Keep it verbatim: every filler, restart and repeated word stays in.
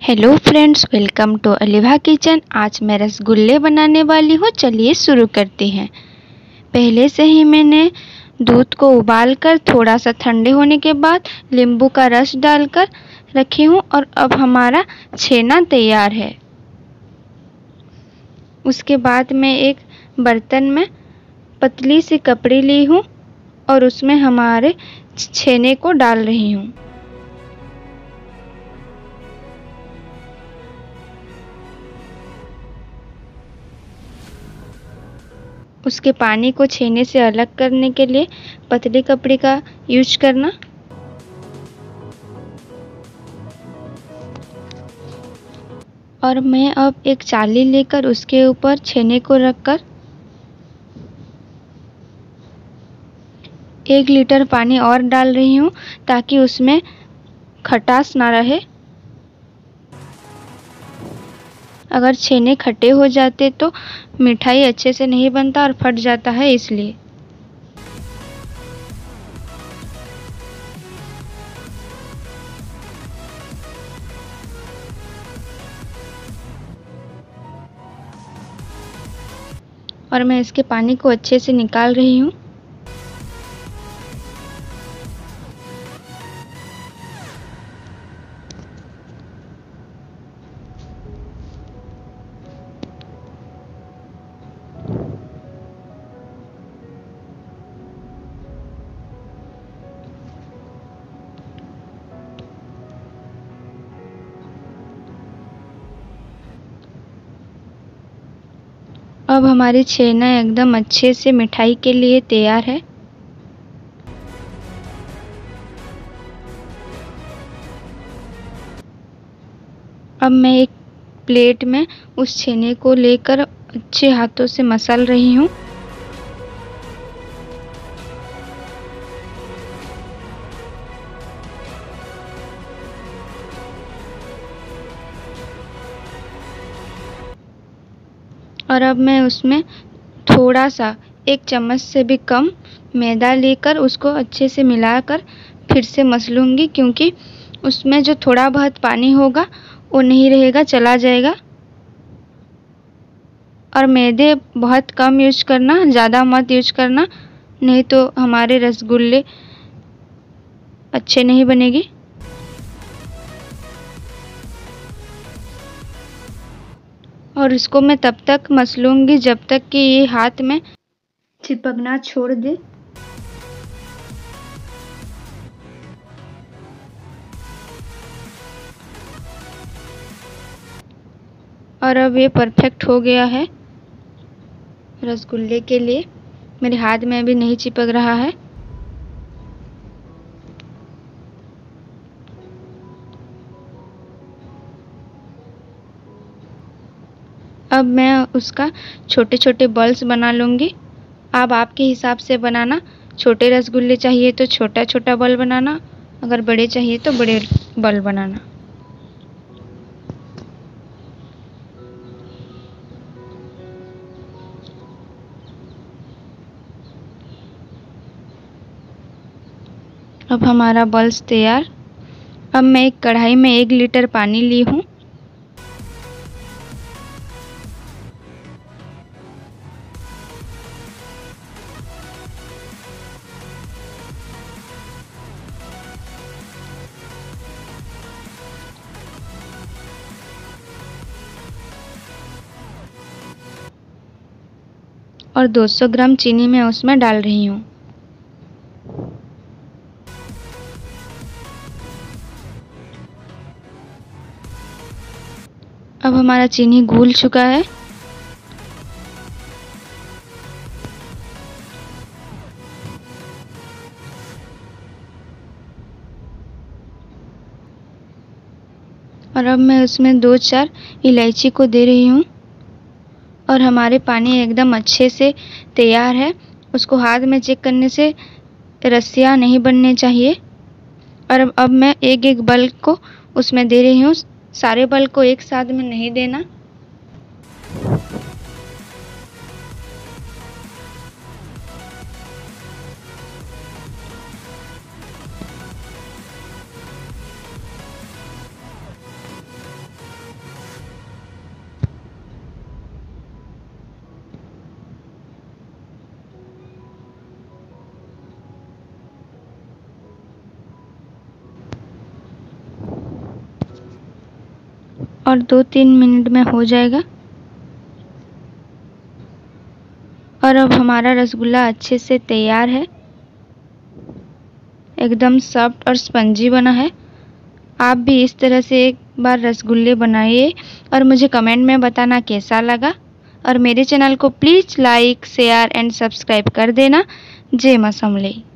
Hello friends, welcome to Aliva kitchen. आज मैं रसगुल्ले बनाने वाली हूँ। चलिए शुरू करते हैं। पहले से ही मैंने दूध को उबालकर थोड़ा सा ठंडे होने के बाद नींबू का रस डालकर रखी हूँ और अब हमारा छेना तैयार है। उसके बाद मैं एक बर्तन में पतली सी कपड़ी ली हूँ और उसमें हमारे छेने को डाल रही हूँ। उसके पानी को छेने से अलग करने के लिए पतली कपड़ी का यूज करना। और मैं अब एक चाली लेकर उसके ऊपर छेने को रखकर एक लीटर पानी और डाल रही हूँ ताकि उसमें खटास ना रहे। अगर छेने खट्टे हो जाते तो मिठाई अच्छे से नहीं बनता और फट जाता है, इसलिए। और मैं इसके पानी को अच्छे से निकाल रही हूँ। अब हमारी छेना एकदम अच्छे से मिठाई के लिए तैयार है। अब मैं एक प्लेट में उस छेने को लेकर अच्छे हाथों से मसल रही हूँ। और अब मैं उसमें थोड़ा सा एक चम्मच से भी कम मैदा लेकर उसको अच्छे से मिलाकर फिर से मसलूंगी, क्योंकि उसमें जो थोड़ा बहुत पानी होगा वो नहीं रहेगा, चला जाएगा। और मैदे बहुत कम यूज करना, ज़्यादा मत यूज करना, नहीं तो हमारे रसगुल्ले अच्छे नहीं बनेगी। और इसको मैं तब तक मसलूंगी जब तक कि ये हाथ में चिपकना छोड़ दे। और अब ये परफेक्ट हो गया है रसगुल्ले के लिए। मेरे हाथ में अभी नहीं चिपक रहा है। अब मैं उसका छोटे छोटे बॉल्स बना लूँगी। आप आपके हिसाब से बनाना। छोटे रसगुल्ले चाहिए तो छोटा छोटा बॉल बनाना, अगर बड़े चाहिए तो बड़े बॉल बनाना। अब हमारा बॉल्स तैयार। अब मैं एक कढ़ाई में एक लीटर पानी ली हूँ। और दो सौ ग्राम चीनी मैं उसमें डाल रही हूँ। अब हमारा चीनी घुल चुका है। और अब मैं उसमें दो चार इलायची को दे रही हूँ। और हमारे पानी एकदम अच्छे से तैयार है। उसको हाथ में चेक करने से रस्सियाँ नहीं बनने चाहिए। और अब अब मैं एक एक बल्ब को उसमें दे रही हूँ। सारे बल्ब को एक साथ में नहीं देना। और दो तीन मिनट में हो जाएगा। और अब हमारा रसगुल्ला अच्छे से तैयार है, एकदम सॉफ्ट और स्पंजी बना है। आप भी इस तरह से एक बार रसगुल्ले बनाइए और मुझे कमेंट में बताना कैसा लगा। और मेरे चैनल को please like, share and subscribe कर देना। जय मां समलेई।